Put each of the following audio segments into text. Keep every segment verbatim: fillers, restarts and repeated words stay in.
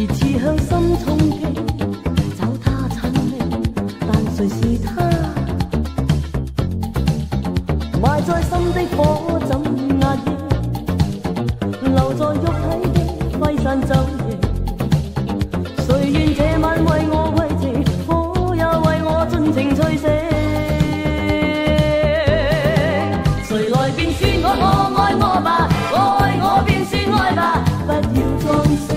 而刺向心衝擊，找他親昵，但誰是他？埋在心的火怎壓抑？留在肉體的揮散晝夜。誰願這晚為我慰藉，火也為我盡情吹熄？誰來便說我我愛我吧，愛我便說愛吧，不要裝飾。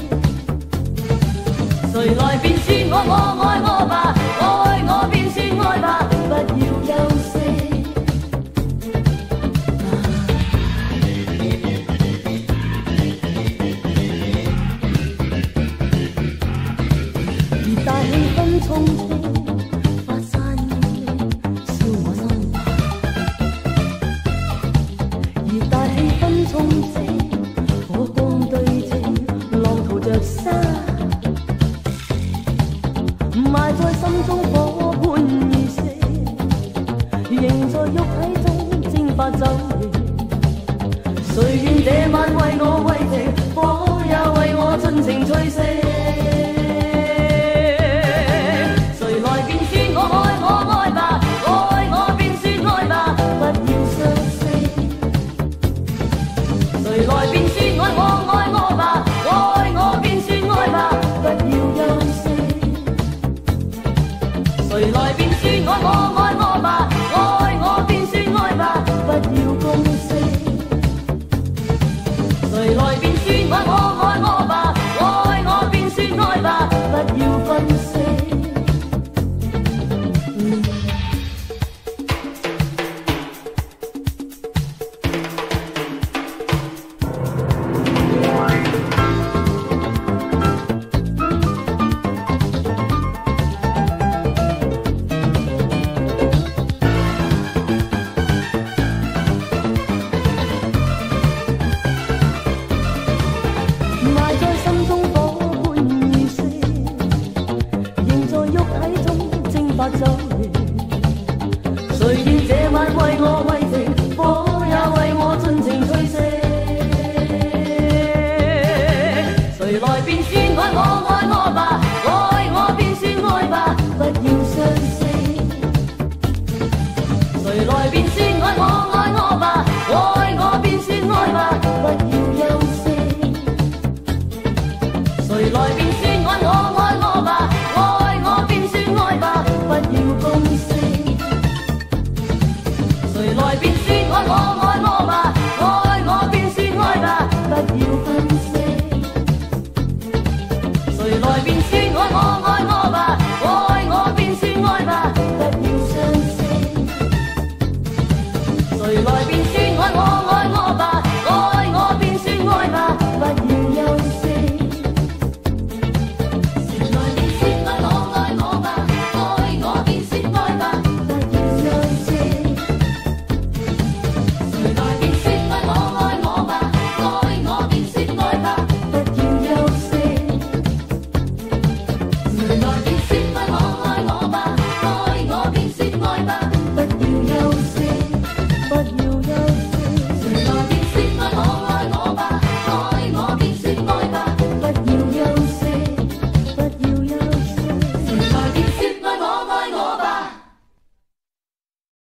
誰來便說我我愛我吧，愛我便說愛吧，不要休息。而大氣氛衝清，發散煙燒我心吧。而大氣氛衝清，火光對稱，浪淘着沙。埋在心中火般意識，仍在肉體中蒸發晝夜。誰願這晚為我慰藉，火也為我盡情吹熄。誰來便說我愛我愛吧，愛我便說愛吧，不要相識。誰來便說愛我愛我吧，愛我便說愛吧，不要休息。誰來便說愛我愛我吧，愛我便說愛吧，不要公式。誰來便說愛我愛我吧，愛我便說愛吧，不要分析。嗯埋在心中火般意識，仍在肉體中蒸發晝夜。誰願這晚為我為